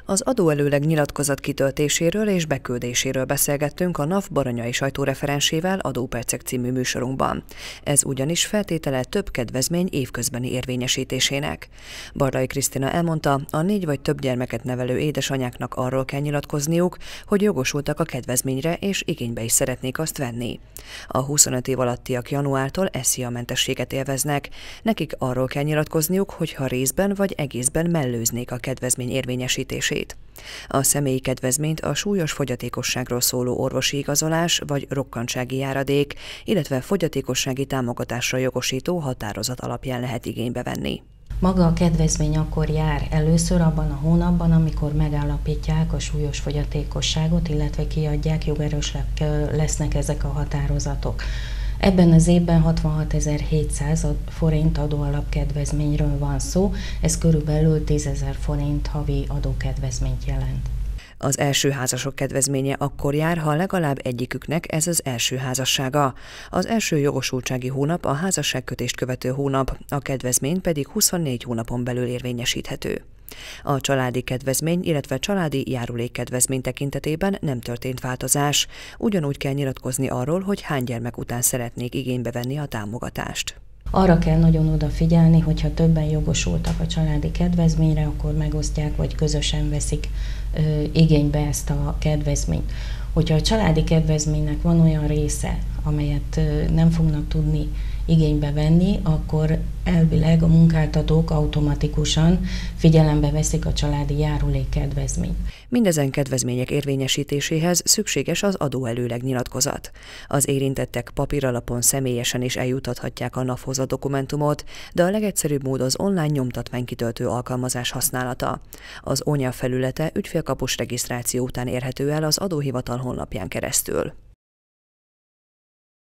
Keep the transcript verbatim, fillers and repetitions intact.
Az adóelőleg nyilatkozat kitöltéséről és beküldéséről beszélgettünk a NAV baranyai sajtóreferensével Adópercek című műsorunkban. Ez ugyanis feltétele több kedvezmény évközbeni érvényesítésének. Barlai Krisztina elmondta, a négy vagy több gyermeket nevelő édesanyáknak arról kell nyilatkozniuk, hogy jogosultak a kedvezményre és igénybe is szeretnék azt venni. A huszonöt év alattiak januártól es zé á-mentességet élveznek. Nekik arról kell nyilatkozniuk, hogyha részben vagy egészben mellőznék a kedvezmény érvényesítését. A személyi kedvezményt a súlyos fogyatékosságról szóló orvosi igazolás vagy rokkantsági járadék, illetve fogyatékossági támogatásra jogosító határozat alapján lehet igénybe venni. Maga a kedvezmény akkor jár először abban a hónapban, amikor megállapítják a súlyos fogyatékosságot, illetve kiadják, jogerősek lesznek ezek a határozatok. Ebben az évben hatvanhatezer-hétszáz forint adóalapkedvezményről van szó, ez körülbelül tízezer forint havi adókedvezményt jelent. Az első házasok kedvezménye akkor jár, ha legalább egyiküknek ez az első házassága. Az első jogosultsági hónap a házasságkötést követő hónap, a kedvezmény pedig huszonnégy hónapon belül érvényesíthető. A családi kedvezmény, illetve családi járulékkedvezmény tekintetében nem történt változás. Ugyanúgy kell nyilatkozni arról, hogy hány gyermek után szeretnék igénybe venni a támogatást. Arra kell nagyon odafigyelni, hogyha többen jogosultak a családi kedvezményre, akkor megosztják vagy közösen veszik ö, igénybe ezt a kedvezményt. Hogyha a családi kedvezménynek van olyan része, amelyet ö, nem fognak tudni igénybe venni, akkor elvileg a munkáltatók automatikusan figyelembe veszik a családi járulékkedvezményt. Mindezen kedvezmények érvényesítéséhez szükséges az adóelőleg nyilatkozat. Az érintettek papíralapon személyesen is eljutathatják a NAV-hoz a dokumentumot, de a legegyszerűbb mód az online nyomtatványkitöltő alkalmazás használata. Az o nyelv felülete ügyfélkapus regisztráció után érhető el az adóhivatal honlapján keresztül.